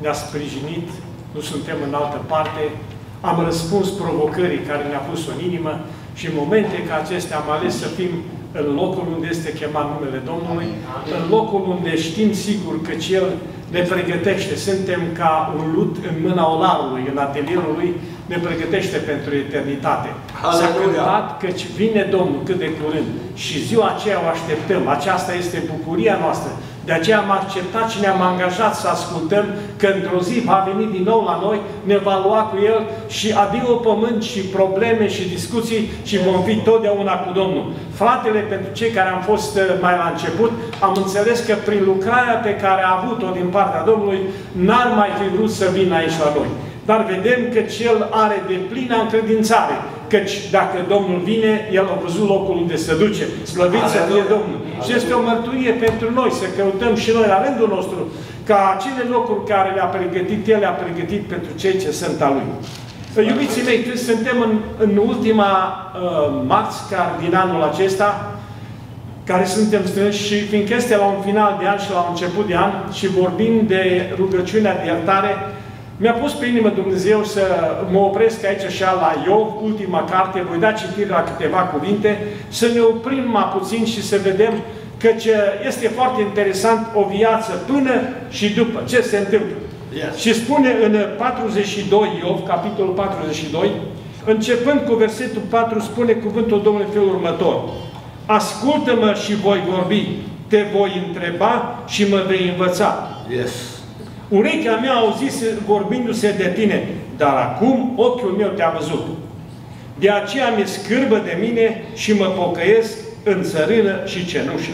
ne-a sprijinit, nu suntem în altă parte, am răspuns provocării care ne-a pus-o în inimă și în momente ca acestea am ales să fim în locul unde este chemat numele Domnului, în locul unde știm sigur că El ne pregătește. Suntem ca un lut în mâna olarului, în atelierul lui, ne pregătește pentru eternitate. S-a cântat căci vine Domnul cât de curând și ziua aceea o așteptăm. Aceasta este bucuria noastră. De aceea am acceptat și ne-am angajat să ascultăm că într-o zi va veni din nou la noi, ne va lua cu El și adio pământ și probleme și discuții și vom fi totdeauna cu Domnul. Fratele, pentru cei care am fost mai la început, am înțeles că prin lucrarea pe care a avut-o din partea Domnului, n-ar mai fi vrut să vină aici la noi. Dar vedem că El are de plină încredințare, căci dacă Domnul vine, El a văzut locul unde se duce. Slăvit să fie Domnul. Și este o mărturie pentru noi, să căutăm și noi la rândul nostru, ca acele locuri care le-a pregătit, El le-a pregătit pentru cei ce sunt a Lui. Iubiții mei, suntem în ultima marți din anul acesta, care suntem strânși și fiindcă este la un final de an și la un început de an și vorbim de rugăciunea de iertare, mi-a pus pe inimă Dumnezeu să mă opresc aici așa la Iov, ultima carte, voi da citire la câteva cuvinte, să ne oprim mai puțin și să vedem că este foarte interesant o viață până și după. Ce se întâmplă? Yes. Și spune în 42 Iov, capitolul 42, începând cu versetul 4, spune cuvântul Domnului în felul următor. Ascultă-mă și voi vorbi, te voi întreba și mă vei învăța. Yes. Urechea mea a auzit vorbindu-se de tine, dar acum ochiul meu te-a văzut. De aceea mi-e scârbă de mine și mă pocăiesc în țărână și cenușă.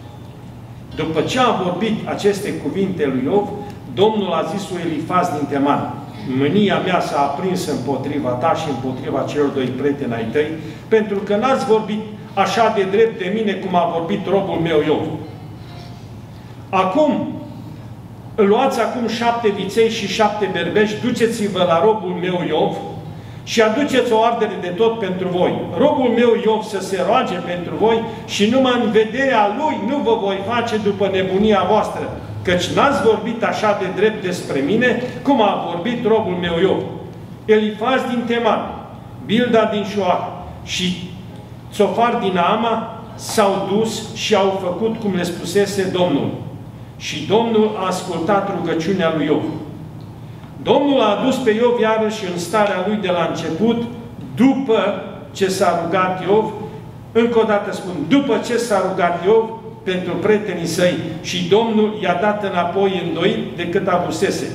După ce a vorbit aceste cuvinte lui Iov, Domnul a zis lui Elifaz din Teman, mânia mea s-a aprins împotriva ta și împotriva celor doi prieteni ai tăi, pentru că n-ați vorbit așa de drept de mine cum a vorbit robul meu Iov. Acum, luați acum 7 viței și 7 berbeși, duceți-vă la robul meu Iov și aduceți o ardere de tot pentru voi. Robul meu Iov să se roage pentru voi și numai în vederea lui nu vă voi face după nebunia voastră, căci n-ați vorbit așa de drept despre mine, cum a vorbit robul meu Iov. Elifaz din Teman, Bilda din Șoa și Țofar din Naama s-au dus și au făcut cum le spusese Domnul. Și Domnul a ascultat rugăciunea lui Iov. Domnul a adus pe Iov iarăși în starea lui de la început, după ce s-a rugat Iov, încă o dată spun, după ce s-a rugat Iov pentru prietenii săi și Domnul i-a dat înapoi îndoit decât avusese.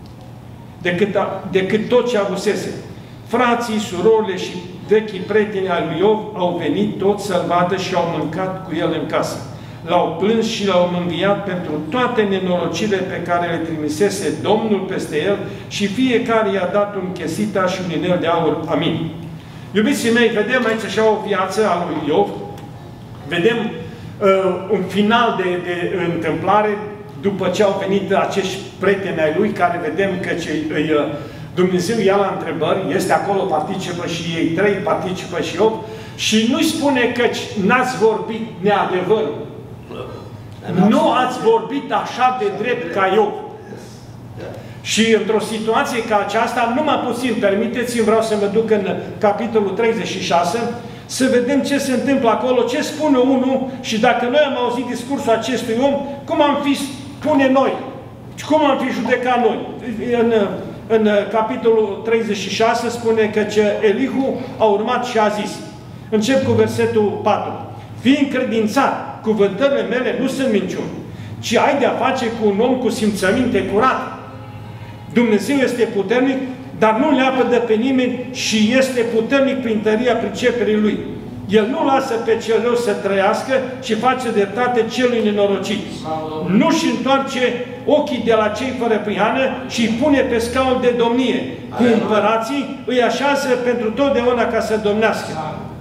Decât tot ce avusese. Frații, surorile și vechii prieteni al lui Iov au venit toți să-l vadă și au mâncat cu el în casă. L-au plâns și l-au mângâiat pentru toate nenorocirile pe care le trimisese Domnul peste el și fiecare i-a dat un chesita și un inel de aur. Amin. Iubiții mei, vedem aici așa o viață a lui Iov. Vedem un final de întâmplare după ce au venit acești prieteni ai lui, care vedem că Dumnezeu ia la întrebări, este acolo, participă și ei trei, participă și Iov, și nu-i spune că n-ați vorbit neadevărul. Nu ați vorbit așa de drept ca Iov. Și într-o situație ca aceasta, numai puțin, permiteți-mi, vreau să mă duc în capitolul 36, să vedem ce se întâmplă acolo, ce spune unul și dacă noi am auzit discursul acestui om, cum am fi spune noi, cum am fi judecat noi. În capitolul 36 spune că Elihu a urmat și a zis, încep cu versetul 4, fii încredințat, cuvântările mele nu sunt minciuni, ci ai de-a face cu un om cu simțăminte curate. Dumnezeu este puternic, dar nu leapă de pe nimeni și este puternic prin tăria priceperii Lui. El nu lasă pe cel rău să trăiască și face dreptate celui nenorocit. Nu-și întoarce ochii de la cei fără prihană și îi pune pe scaun de domnie. Cu împărații îi așează pentru totdeauna ca să domnească.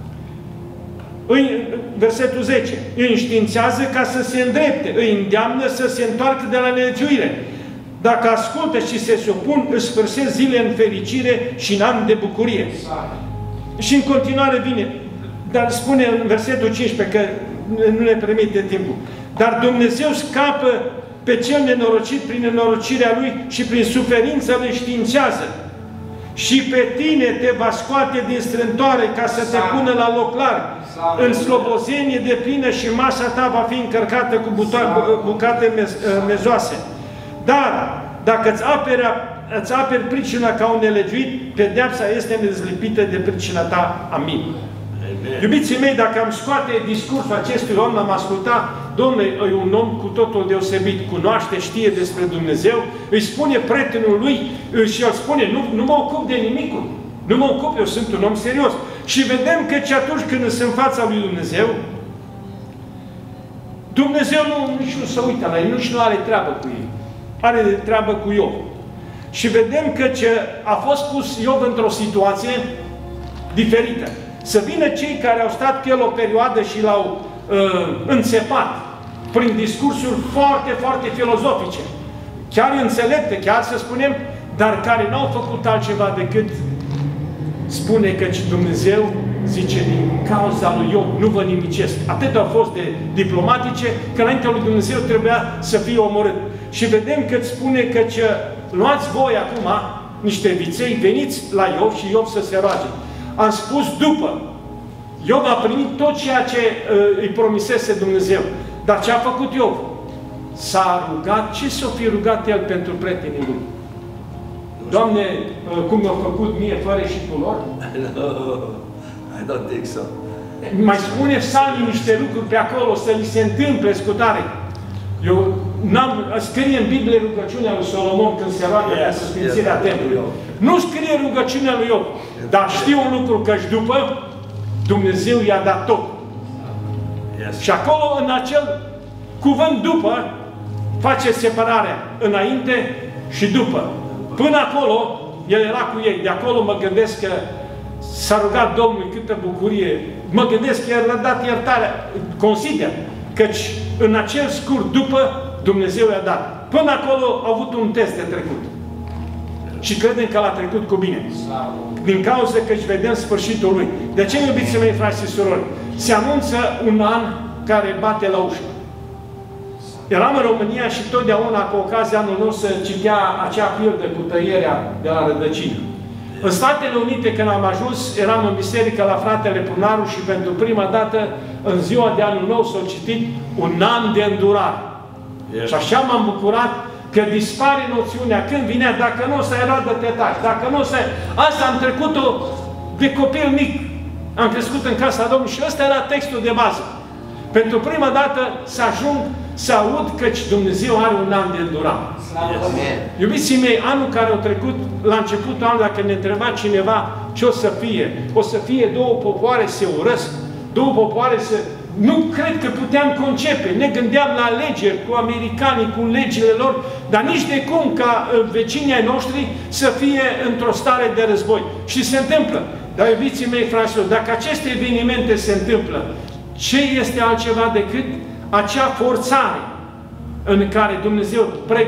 Versetul 10. Îi înștiințează ca să se îndrepte, îi îndeamnă să se întoarcă de la nelegiuire. Dacă ascultă și se supun, își sfârșesc zile în fericire și în an de bucurie. Și în continuare vine, dar spune în versetul 15, că nu ne permite timpul. Dar Dumnezeu scapă pe cel nenorocit prin nenorocirea lui și prin suferință le științează. Și pe tine te va scoate din strântoare ca să te pună la loc larg, în slobozenie de plină și masa ta va fi încărcată cu bucate mezoase. Dar, dacă îți aperi pricina ca un nelegiuit, pedeapsa este nezlipită de pricina ta. Amin. Iubiții mei, dacă am scoate discursul acestui om, l-am ascultat, Domnule, e un om cu totul deosebit, cunoaște, știe despre Dumnezeu, îi spune prietenul lui și el spune, nu mă ocup de nimicul, nu mă ocup, eu sunt un om serios. Și vedem că atunci când sunt în fața lui Dumnezeu, Dumnezeu nici nu se uită la ei, nici nu are treabă cu ei, are treabă cu Iov. Și vedem că a fost pus Iov într-o situație diferită. Să vină cei care au stat cu el o perioadă și l-au înțepat prin discursuri foarte, foarte filozofice, chiar înțelepte, chiar să spunem, dar care n-au făcut altceva decât spune că Dumnezeu zice, din cauza lui Iov nu vă nimicesc. Atât au fost de diplomatice, că înaintea lui Dumnezeu trebuia să fie omorât. Și vedem că spune că luați voi acum niște viței, veniți la Iov și Iov să se roage. Am spus după. Iov a primit tot ceea ce îi promisese Dumnezeu. Dar ce a făcut Iov? S-a rugat. Ce s-o fi rugat el pentru prietenii lui? Doamne, cum mi-a făcut mie fără și cu lor? I don't think so. Mai spune Psalmii niște lucruri pe acolo, să li se întâmple scutare. Eu scrie în Biblie rugăciunea lui Solomon când se roagă pentru sfințirea templului. Nu scrie rugăciunea lui Iov. Dar știu un lucru, că-și după Dumnezeu i-a dat tot. Și acolo, în acel cuvânt după, face separarea înainte și după. Până acolo, el era cu ei. De acolo mă gândesc că s-a rugat Domnului, câtă bucurie. Mă gândesc că el a dat iertarea. Consider căci în acel scurt după, Dumnezeu i-a dat. Până acolo a avut un test de trecut. Și credem că l-a trecut cu bine. Din cauza că își vedem sfârșitul lui. De ce, iubiții mei, frați și surori? Se anunță un an care bate la ușă. Eram în România și totdeauna, cu ocazia anul nou, se citea acea pildă cu tăierea de la rădăcină. În Statele Unite, când am ajuns, eram în biserică la fratele Prunaru și pentru prima dată, în ziua de anul nou, s-a citit un an de îndurare. Și așa m-am bucurat că dispare noțiunea când vinea, dacă nu o să era de tetaș, dacă nu o să... Asta am trecut-o de copil mic. Am crescut în casa Domnului și ăsta era textul de bază. Pentru prima dată să ajung să aud că Dumnezeu are un an de îndurare. Iubiții mei, anul care a trecut, la începutul anului, dacă ne întreba cineva ce o să fie, o să fie două popoare se urăsc, două popoare se... Nu cred că puteam concepe. Ne gândeam la alegeri cu americanii, cu legile lor, dar nici de cum ca vecinii ai noștri să fie într-o stare de război. Și se întâmplă. Dar, iubiții mei, fraților, dacă aceste evenimente se întâmplă, ce este altceva decât acea forțare în care Dumnezeu,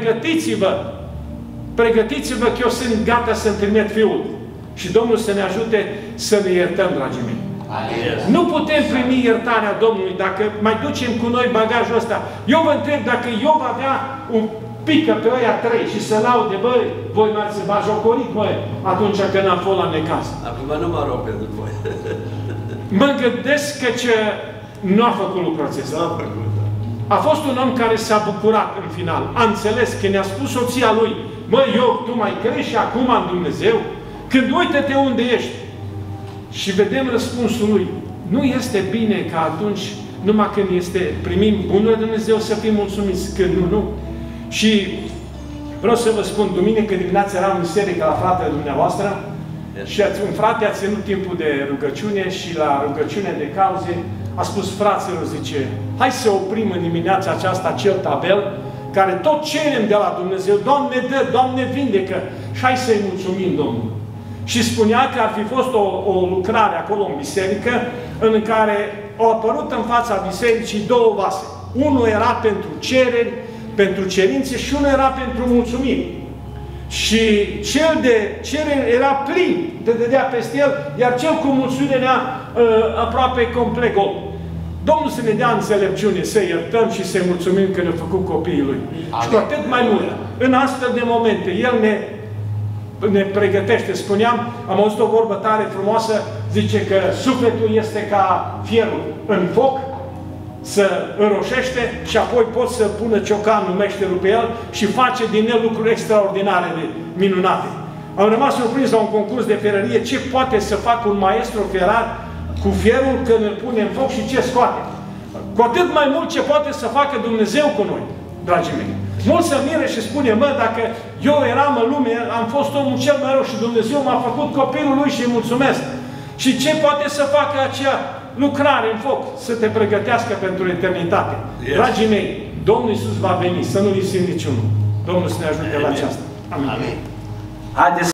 pregătiți-vă că eu sunt gata să-mi trimit Fiul. Și Domnul să ne ajute să ne iertăm, dragii mei. Nu putem primi iertarea Domnului dacă mai ducem cu noi bagajul ăsta. Eu vă întreb dacă Iov avea un pică pe ăia trei și să laude, băi, voi m-ați bajocorit, băi, atunci când am fost la necaz. Acum nu mă rog pentru voi. Mă gândesc că nu a făcut lucrul acesta. A fost un om care s-a bucurat în final. A înțeles că ne-a spus soția lui, măi, Iov, tu mai crești acum în Dumnezeu? Când uită-te unde ești. Și vedem răspunsul lui. Nu este bine ca atunci, numai când primim bunul Dumnezeu, să fim mulțumiți. Când nu. Și vreau să vă spun, duminică dimineața eram în biserică la fratele dumneavoastră și un frate a ținut timpul de rugăciune și la rugăciune de cauze a spus, fraților, zice, hai să oprim în dimineața aceasta acel tabel care tot cerem de la Dumnezeu, Doamne dă, Doamne vindecă și hai să-i mulțumim Domnului. Și spunea că ar fi fost o lucrare acolo în biserică în care au apărut în fața bisericii două vase. Unul era pentru cereri, pentru cerințe și unul era pentru mulțumiri. Și cel de cereri era plin, te dădea peste el, iar cel cu mulțumire era aproape complet gol. Domnul să ne dea înțelepciune, să iertăm și să-i mulțumim că ne-a făcut copiii Lui. Amin. Și cu atât mai mult, în astfel de momente, El ne pregătește. Spuneam, am auzit o vorbă tare frumoasă, zice că sufletul este ca fierul în foc, să înroșește și apoi poți să pună ciocanul, meșterul pe el și face din el lucruri extraordinare de minunate. Am rămas surprins la un concurs de ferărie ce poate să facă un maestru ferar cu fierul când îl pune în foc și ce scoate. Cu atât mai mult ce poate să facă Dumnezeu cu noi, dragii mei. Mulți se miră și spune, mă, dacă eu eram în lume, am fost omul cel mai rău și Dumnezeu m-a făcut copilul Lui și îi mulțumesc. Și ce poate să facă acea lucrare în foc? Să te pregătească pentru eternitate. Yes. Dragii mei, Domnul Iisus va veni, să nu lipsim niciunul. Domnul să ne ajute la aceasta. Amin. Amin. Haideți